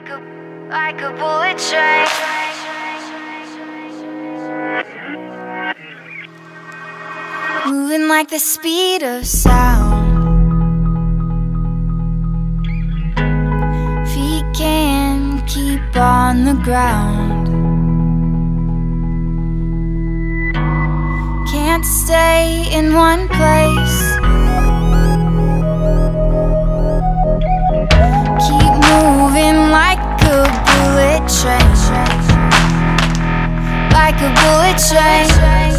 like a bullet train. Moving like the speed of sound. Feet can't keep on the ground. Can't stay in one place. Keep moving like a bullet train. Like a bullet train.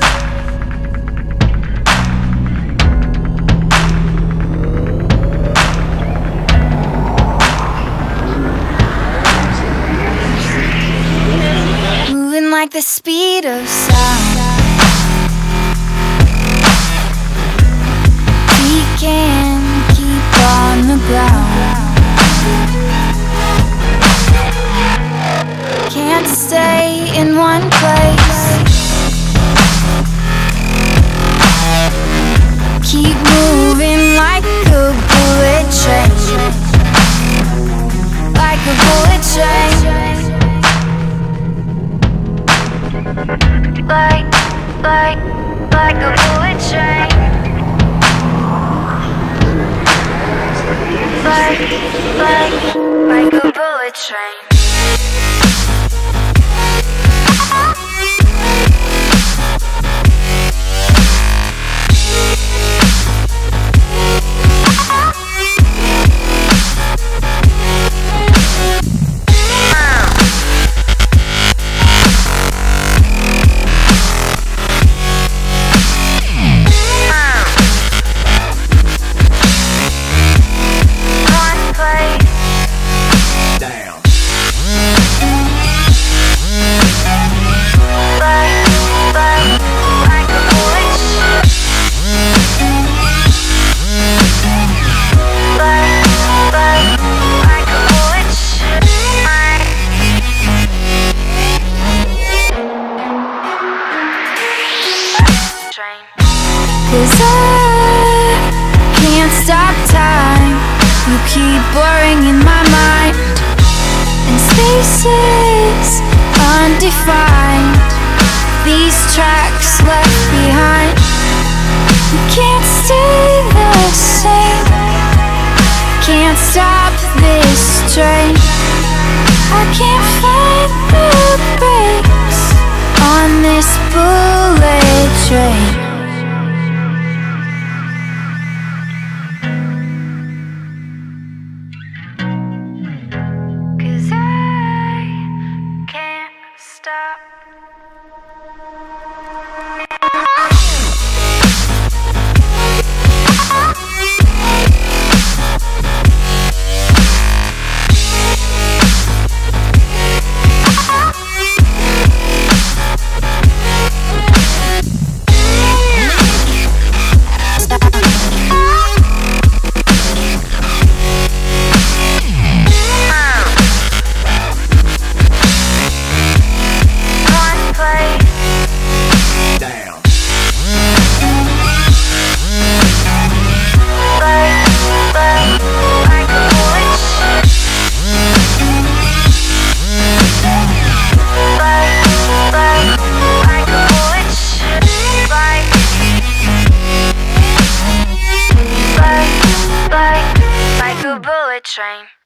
Like the speed of sound. We can keep on the ground. Can't stay in one place. Keep moving like a bullet train. Like a bullet train. Like a bullet train. Like a bullet train. Cause I can't stop time. You keep blurring in my mind, and spaces undefined. These tracks left behind. You can't stay the same. Can't stop this train. I can't find the brakes on this bullet train. Stop. Like a bullet train.